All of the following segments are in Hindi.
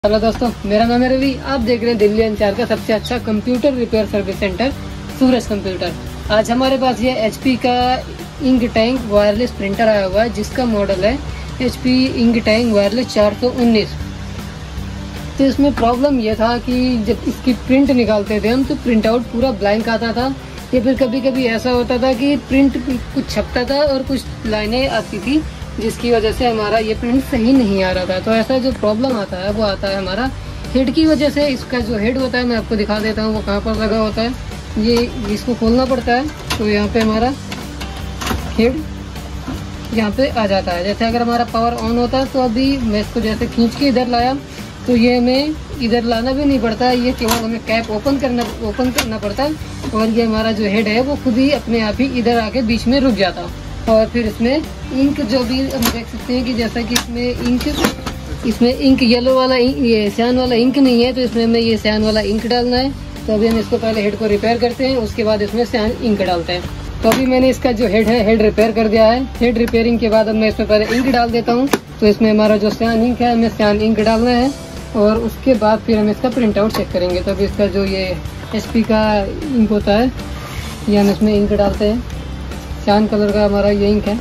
हेलो दोस्तों, मेरा नाम है रवि। आप देख रहे हैं दिल्ली एनसीआर का सबसे अच्छा computer repair service centre Suraj computer. आज हमारे पास ये HP का इंक टैंक वायरलेस प्रिंटर आया हुआ है, जिसका मॉडल है HP इंक टैंक वायरलेस 419। तो इसमें प्रॉब्लम ये था कि जब इसकी प्रिंट निकालते थे हम तो प्रिंट आउट पूरा ब्लैंक आता था, या फिर कभी कभी ऐसा होता था कि प्रिंट कुछ छपता था और कुछ लाइनें आती थी, जिसकी वजह से हमारा ये प्रिंट सही नहीं आ रहा था। तो ऐसा जो प्रॉब्लम आता है वो आता है हमारा हेड की वजह से। इसका जो हेड होता है मैं आपको दिखा देता हूँ वो कहाँ पर लगा होता है। ये इसको खोलना पड़ता है, तो यहाँ पे हमारा हेड यहाँ पे आ जाता है। जैसे अगर हमारा पावर ऑन होता है तो अभी मैं इसको जैसे खींच के इधर लाया तो ये हमें इधर लाना भी नहीं पड़ता है, ये केवल हमें कैप ओपन करना पड़ता है और ये हमारा जो हेड है वो खुद ही अपने आप ही इधर आके बीच में रुक जाता है। और फिर इसमें इंक जो भी हम देख सकते हैं कि जैसा कि इसमें इंक येलो वाला ये सियान वाला इंक नहीं है, तो इसमें हमें ये सियान वाला इंक डालना है। तो अभी हम इसको पहले हेड को रिपेयर करते हैं, उसके बाद इसमें सियान इंक डालते हैं। तो अभी मैंने इसका जो हेड है हेड रिपेयर कर दिया है। हेड रिपेयरिंग के बाद अब मैं इसमें पहले इंक डाल देता हूँ। तो इसमें हमारा जो सियान इंक है हमें सियान इंक डालना है और उसके बाद फिर हम इसका प्रिंट आउट चेक करेंगे। तो अभी इसका जो ये HP का इंक होता है ये हम इसमें इंक डालते हैं। सियान कलर का हमारा ये इंक है।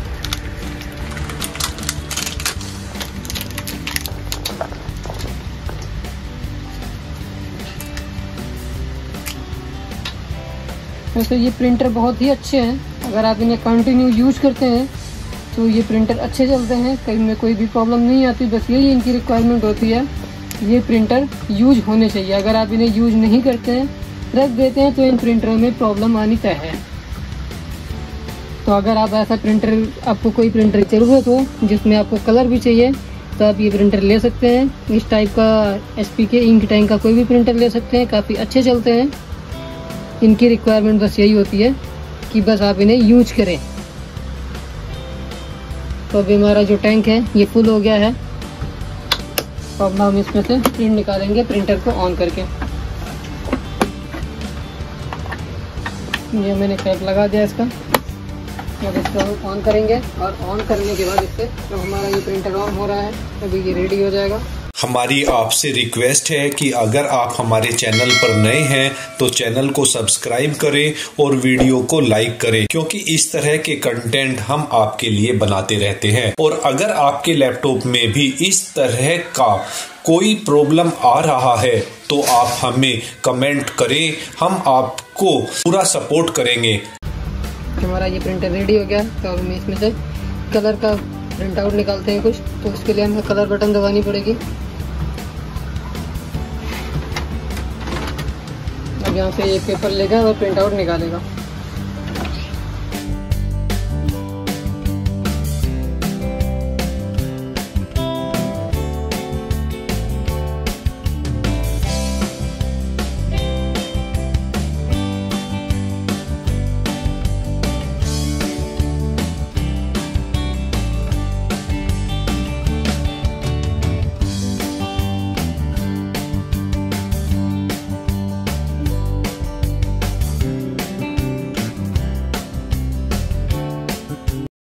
वैसे ये प्रिंटर बहुत ही अच्छे हैं, अगर आप इन्हें कंटिन्यू यूज करते हैं तो ये प्रिंटर अच्छे चलते हैं, कहीं में कोई भी प्रॉब्लम नहीं आती। बस यही इनकी रिक्वायरमेंट होती है, ये प्रिंटर यूज होने चाहिए। अगर आप इन्हें यूज नहीं करते हैं, रख देते हैं, तो इन प्रिंटरों में प्रॉब्लम आनी तय है। तो अगर आप ऐसा प्रिंटर, आपको कोई प्रिंटर की ज़रूरत हो जिसमें आपको कलर भी चाहिए, तो आप ये प्रिंटर ले सकते हैं। इस टाइप का HP के इंक टैंक का कोई भी प्रिंटर ले सकते हैं, काफ़ी अच्छे चलते हैं। इनकी रिक्वायरमेंट बस यही होती है कि बस आप इन्हें यूज करें। तो अभी हमारा जो टैंक है ये फुल हो गया है। तो अब हम इसमें से प्रिंट निकालेंगे प्रिंटर को ऑन करके। ये मैंने कैप लगा दिया इसका। अब इसको ऑन करेंगे और ऑन करने के बाद इससे तो हमारा ये प्रिंटर ऑन हो रहा है, अभी ये रेडी हो जाएगा। हमारी आपसे रिक्वेस्ट है कि अगर आप हमारे चैनल पर नए हैं तो चैनल को सब्सक्राइब करें और वीडियो को लाइक करें, क्योंकि इस तरह के कंटेंट हम आपके लिए बनाते रहते हैं। और अगर आपके लैपटॉप में भी इस तरह का कोई प्रॉब्लम आ रहा है तो आप हमें कमेंट करें, हम आपको पूरा सपोर्ट करेंगे। हमारा ये प्रिंटर रेडी हो गया। तो हमें इसमें से कलर का प्रिंट आउट निकालते हैं कुछ, तो उसके लिए हमें कलर बटन दबानी पड़ेगी। अब यहाँ से ये पेपर लेगा और प्रिंट आउट निकालेगा।